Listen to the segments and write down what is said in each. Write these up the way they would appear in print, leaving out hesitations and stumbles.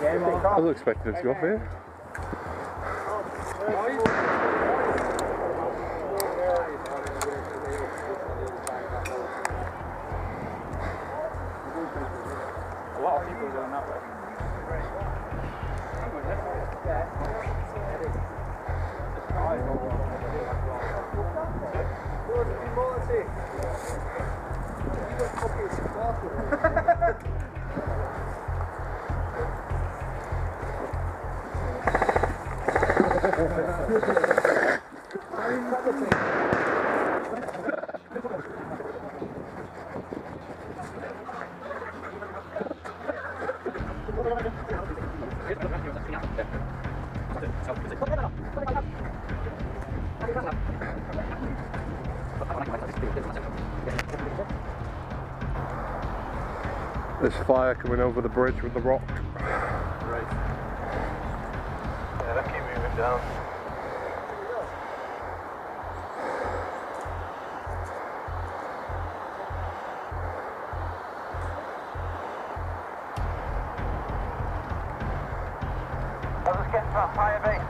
I was expecting it to go off here. A lot of people are going that way. There's fire coming over the bridge with the rock. Right. Yeah, that keep moving down. I'll just get to that fire base.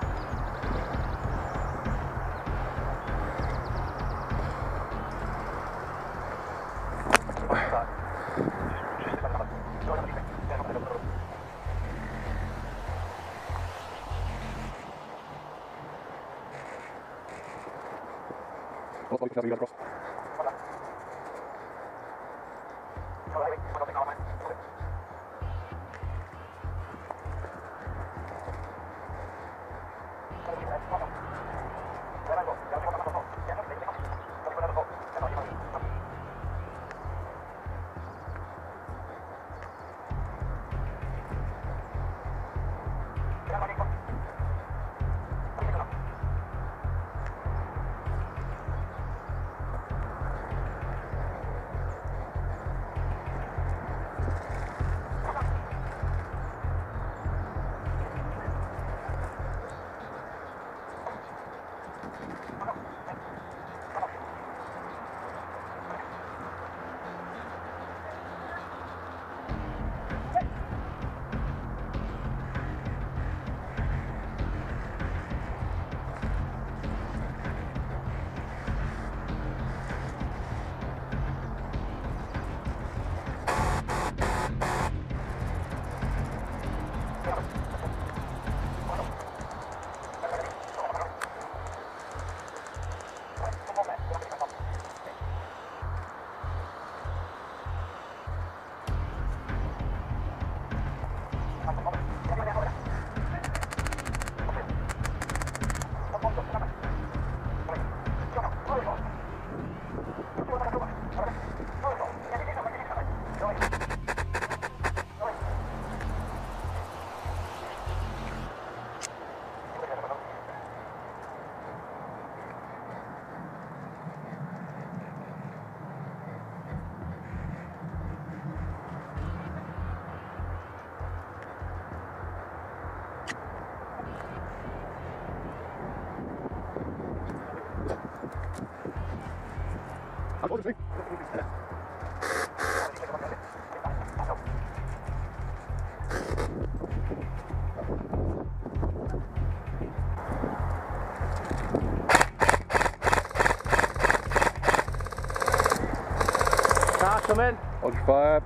Car come in. On fire.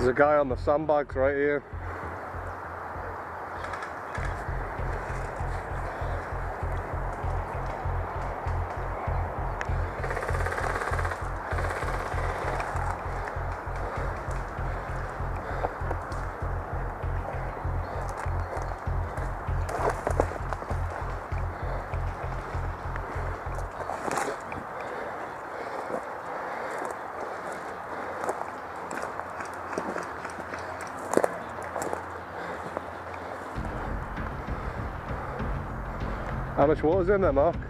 There's a guy on the sandbags right here. How much water's in there, Mark?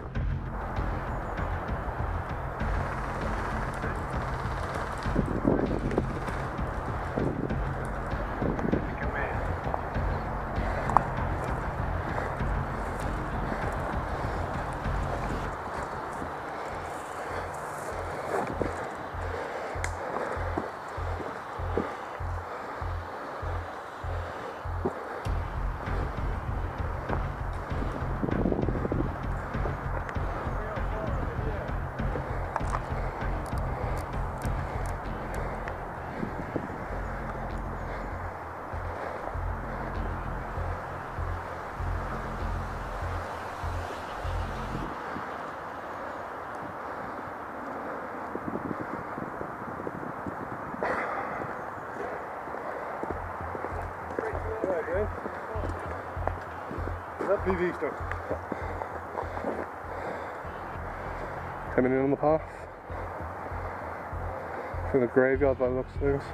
Is that PV stuff? Coming in on the path. Through the graveyard by the looks of things.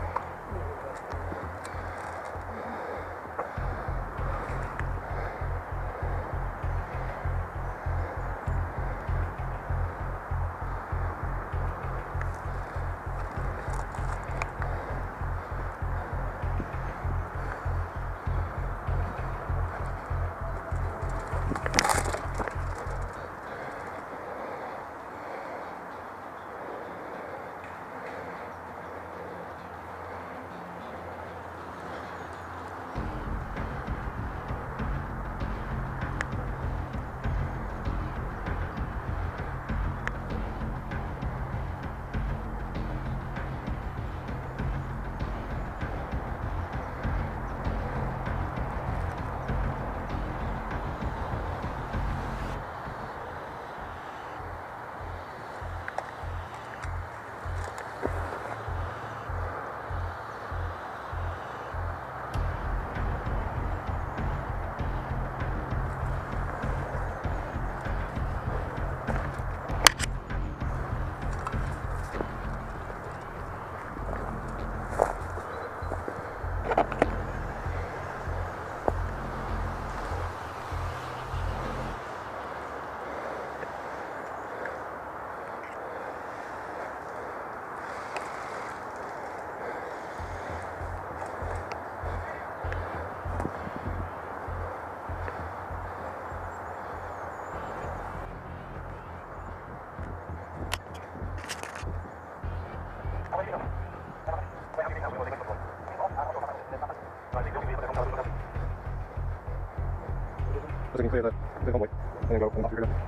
As you can clear the convoy and then go on the back of your grid.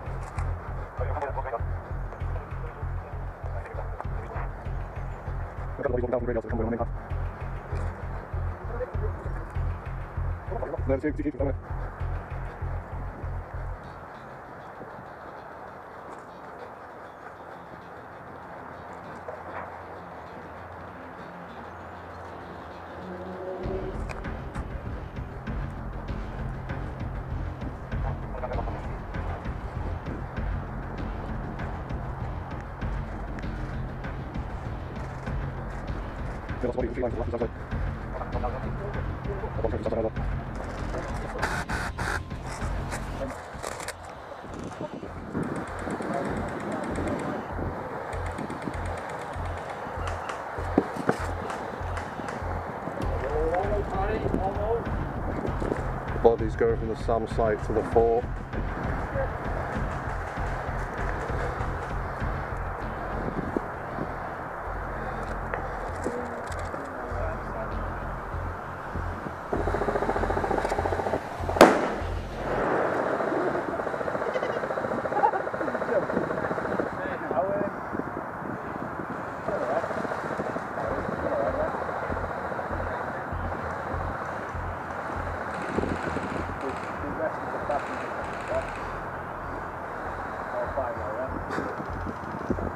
We've got the lobbies walking down from the graveyard to the convoy on the main path. There's two keep coming. That's what you can see, like, the left is outside. I've got to outside as well. The body's going from the SAM site to the fort. All 5 now, yeah?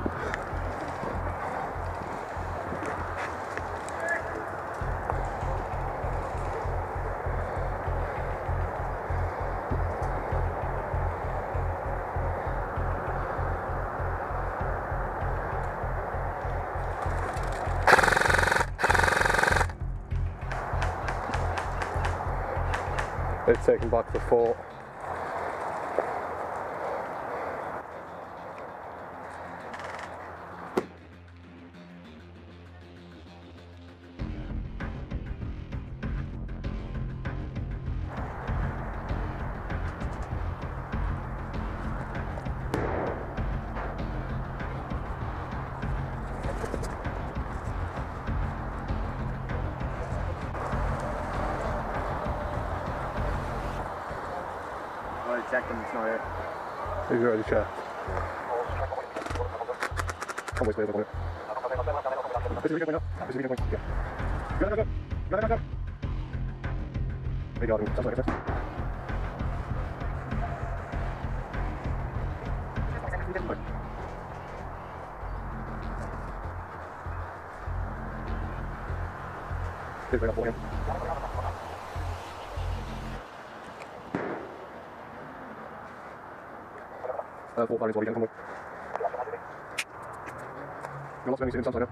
They've taken back the fort. Check them, it's not here. Have you already checked? Can't wait for the Full firing body again, you're not spending inside now.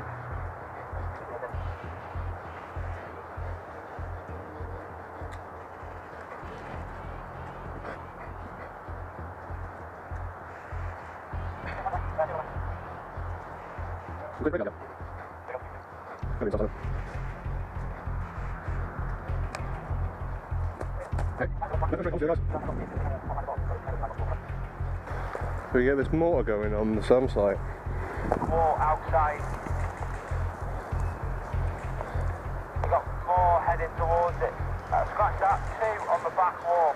So we get this mortar going on the SAM site. More outside. We've got more heading towards it. Scratch that, 2 on the back wall.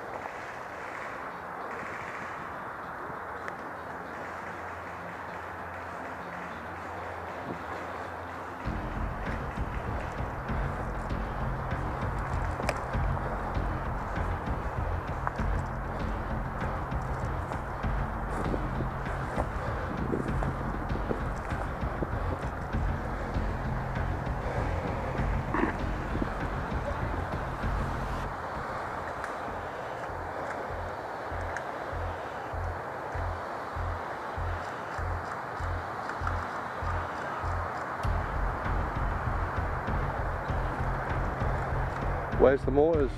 Where's the mortars?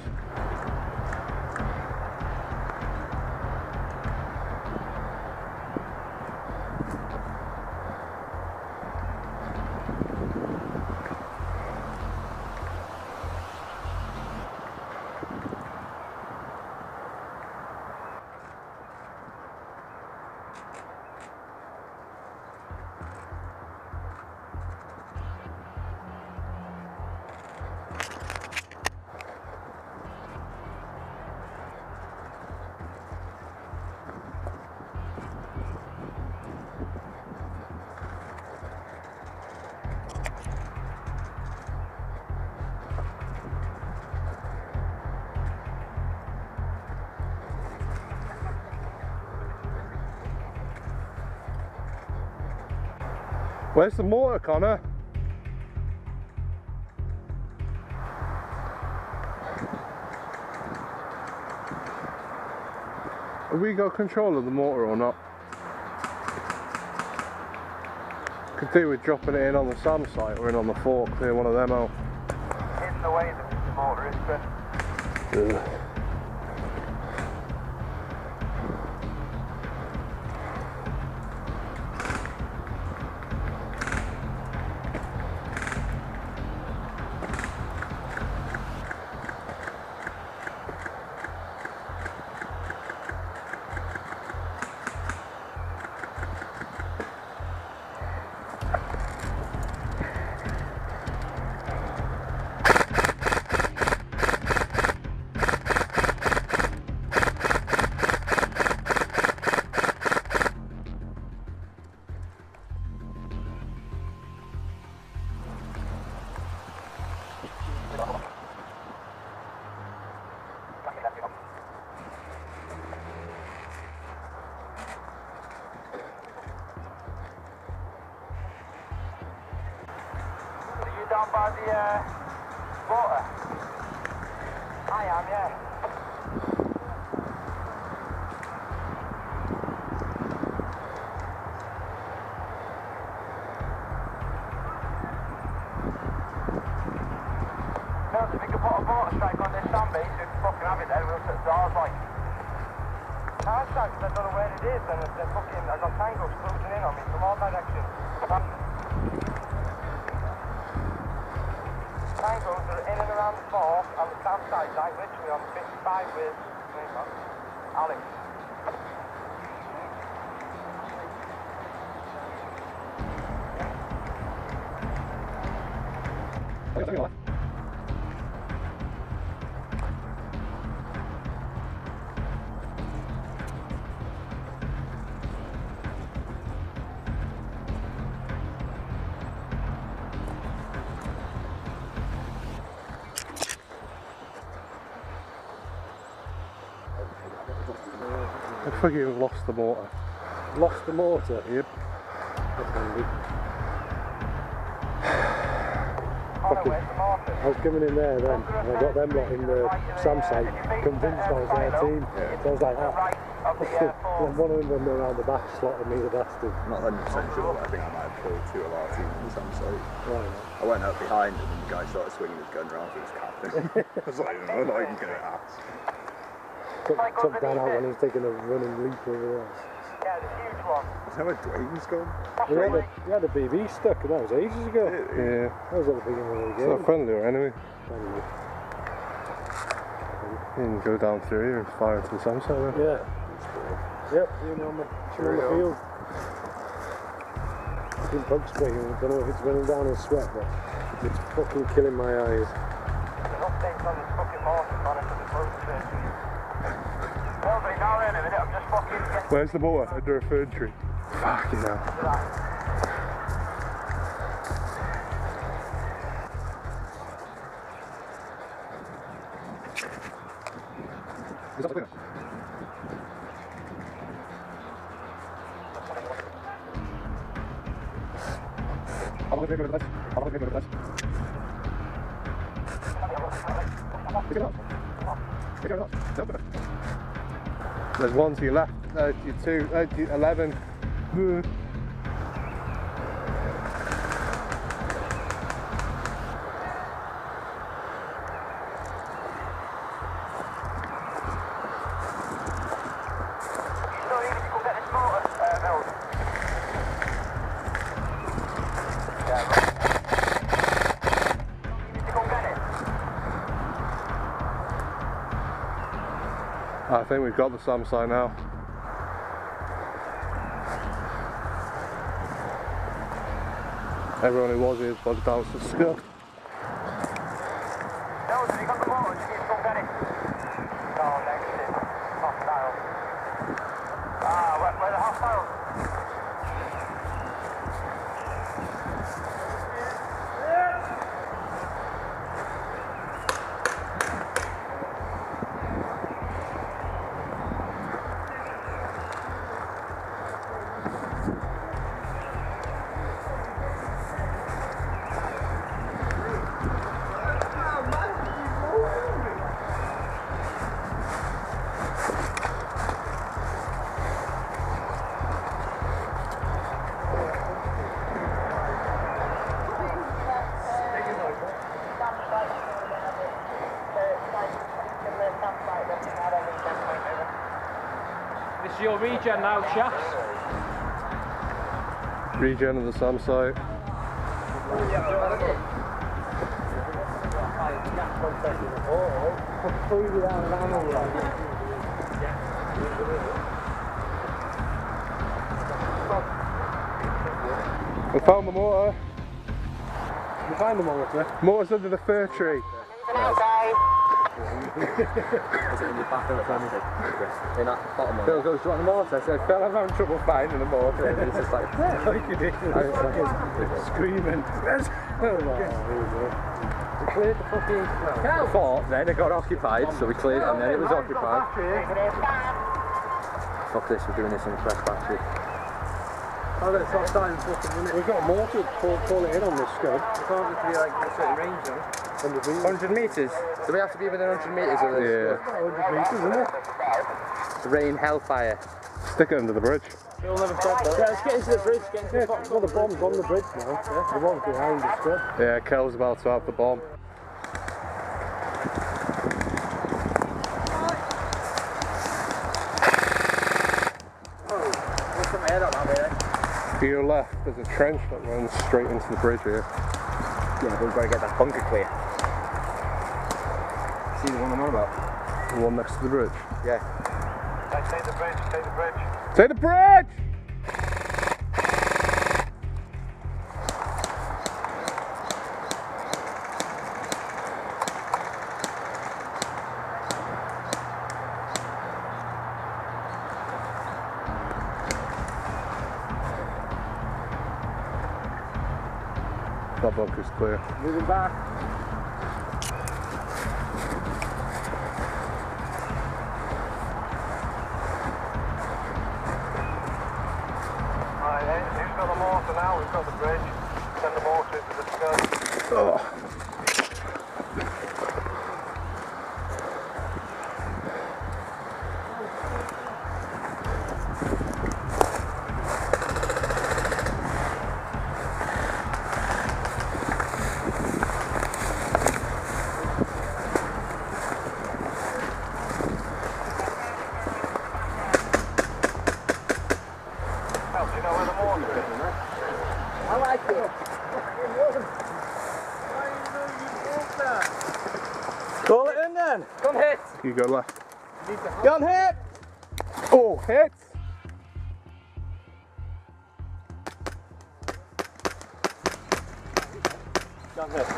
Where's the mortar, Connor? Have we got control of the mortar or not? Could do with dropping it in on the SAM site or in on the fort, clear one of them out. In the way that the mortar is, but Ugh. down by the water? I am, yeah. Mills, if you could put a water strike on this sand beach, we'd fucking have it then, we'll put doors like. Can't strike because I don't know where it is, and they're fucking, I've got tangles closing in on me from all directions. Tangles are in and around the fort and the campsite, like literally on 55 with Alex. I fucking lost the motor. Lost the motor. Yep. That's handy. Fucking. Where's the marker? I was coming in there then, and I got them lot in the SAM site, convinced I was their team. So I was like, and one of them went around the back, slotted me the bastard. I'm not 100% sure, but I think I might have killed 2 of our team on some site. Right. I went up behind him and the guy started swinging his gun around for his captain. I was like, I'm not even going to ask. Took Dan out when he was taking a running leap over there. Yeah, the huge one. Is that where Dwayne's gone? We had a BB stuck, and that was ages ago. Yeah. That was at the beginning of the It's game. not friendly or enemy. Friendly. You can go down through here and fire into the sunset then. Yeah. Yep, you know, on the field. It's been bug spraying, I don't know if it's running down in sweat, but it's fucking killing my eyes. There's an update on this fucking mortar on it for the boat surgery. Well, but now in a minute, I'm just fucking getting Where's the motor? Under a fern tree. Fucking hell. to that. There's one to your left, to your 2, to your 11. So you need to go get this motor, Mills. Yeah, right. You need to go get it. I think we've got the SAM site now. Everyone who was here is bugged out to still. Mills, have you got the motor? You need to go get it. Oh, negative. Hostile. Where the hostiles? This is your regen now, chaps. Regen of the SAM site. We found the motor. You find the motor? Motor's under the fir tree. Is it in your back of the plastic? In that bottom one? Phil goes, do you want the motor? I said, Phil, I'm having trouble finding the motor. And he's just like, Like you did. Screaming. we cleared the fucking fort, then it got occupied, so we cleared it and then it was occupied. Fuck this, we're doing this in a fresh battery. I've got to stop starting fucking running. We've got more to pull it in on this scud. We can't just be like in a certain range though. 100 metres? Do we have to be within 100 metres of this? Yeah. 100 metres, isn't it? Rain hellfire. Stick it under the bridge. We'll never stop though. Yeah, let's get into the bridge, get into the box. Well, the bomb's on the bridge now. The one's behind the scud. Yeah, Kel's about to have the bomb. What's the head on that way? To your left, there's a trench that runs straight into the bridge here. Yeah, but we've got to get that bunker clear. See the one I'm on about? The one next to the bridge. Yeah. Take the bridge, take the bridge. Take the bridge! That bunker's clear. Moving back. Alright, who's got the mortar now? We've got the bridge. Send the mortar into the scud. Oh. Do you know where the mortar is? I like it. Call it in then. Come hit. You go left. Gun hit. Oh, hit! Gun hit.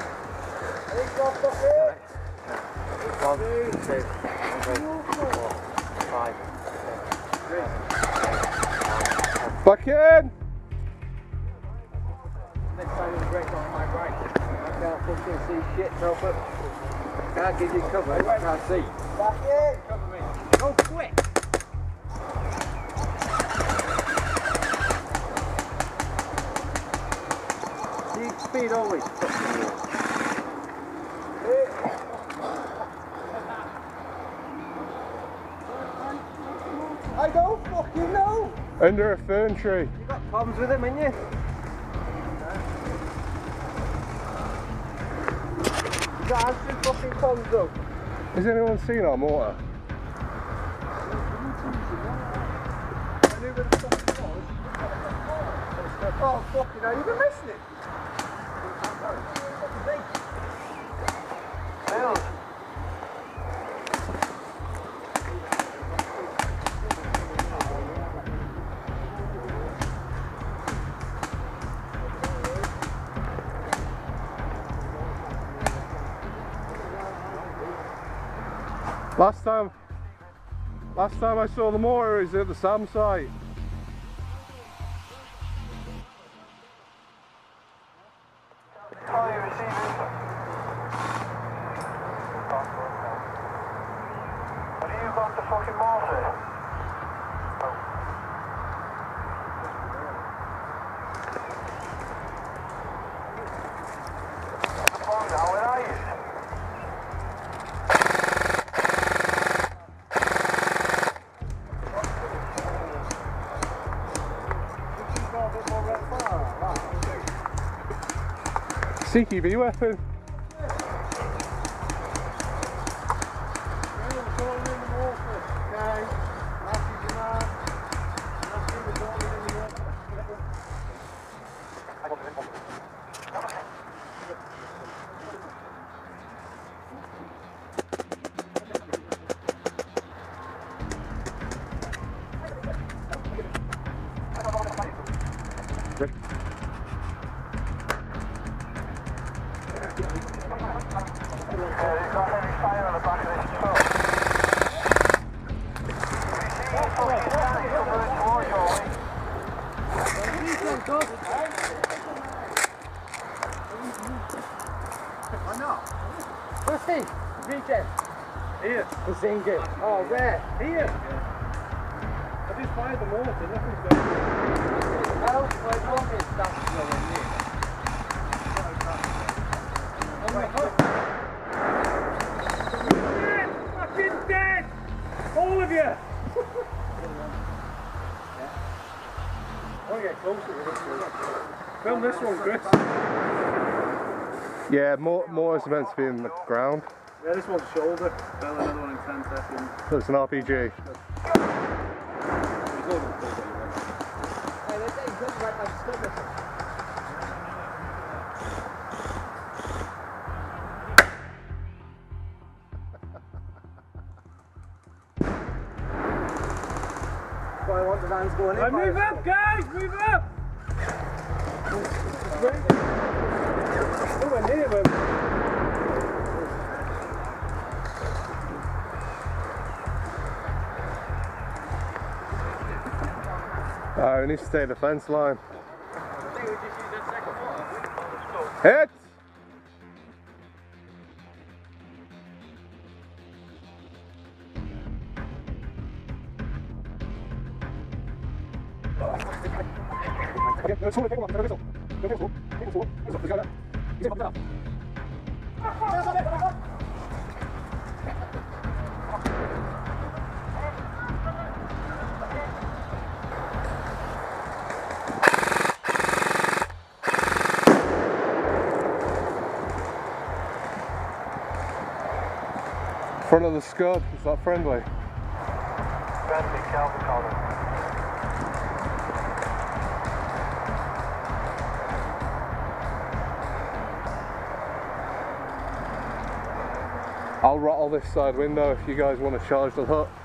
1, 2, 3, 4, 5. Back in! Next time you break on my right. I can't fucking see shit, Telford. Can't give you cover, I can't see. Back in! Cover me. Go quick! Keep speed always. I don't fucking know! Under a fern tree. You got problems with him, ain't you? You got answering fucking problems though. Has anyone seen our mortar? Oh fucking hell, you've been missing it. Hang on. Last time I saw the mortar is at the SAM site. Oh, you receiving? Have you got the fucking mortar? The bomb now, where are you? CQB weapon. You've got heavy fire on the back of this truck. Have you seen the fucking tank coming towards your way? Why not? Where's he? Regen. Here. The singing. Oh, where? Here. Have just fired the mortar, nothing's going on. I don't play rocket stuff nowhere near. Fucking dead! All of you! I want to get closer with this. Film this one, Chris. Yeah, mortars are meant to be in the ground. Yeah, this one's shoulder. Fell another one in 10 seconds. So it's an RPG. I want the vans going in. Right, move up, guys! Move up! Nowhere near them. We need to stay at the fence line. Hit! Front of the Scud, is that friendly? Friendly, Calvin Collins. I'll rattle this side window if you guys want to charge the hut.